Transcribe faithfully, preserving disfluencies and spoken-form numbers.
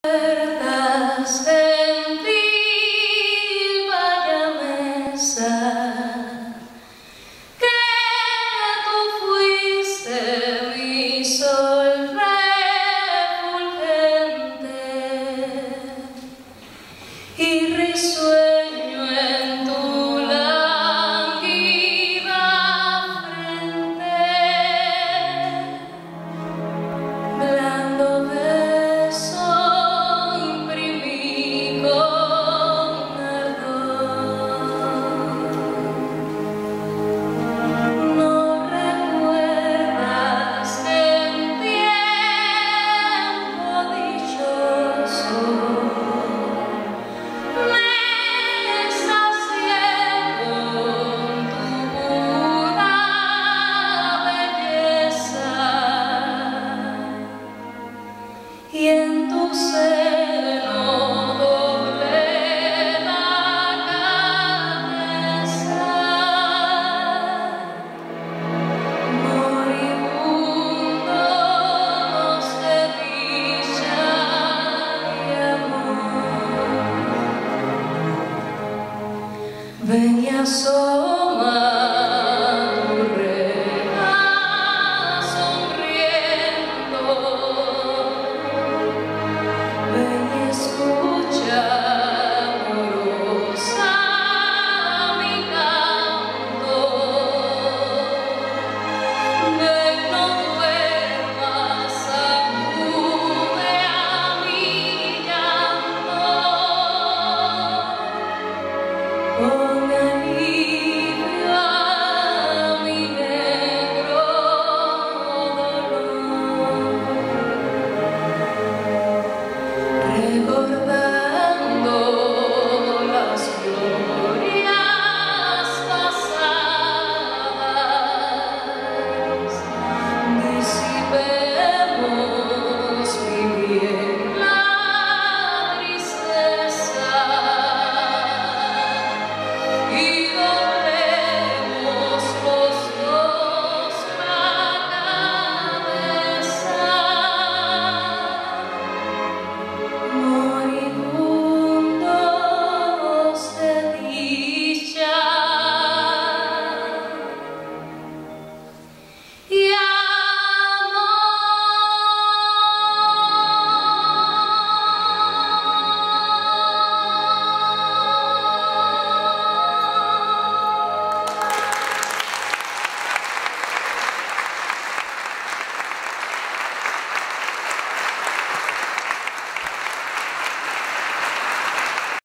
Gentil vallamesa, que tú fuiste mi sol refulgente y risueño en tu lánguida frente, blando beso imprimí con ardor. No recuerdas que en tiempo dichoso me sacié con tu pura belleza y en tu seno doblé la cabeza, moribundos de dicha y amor. Venía sola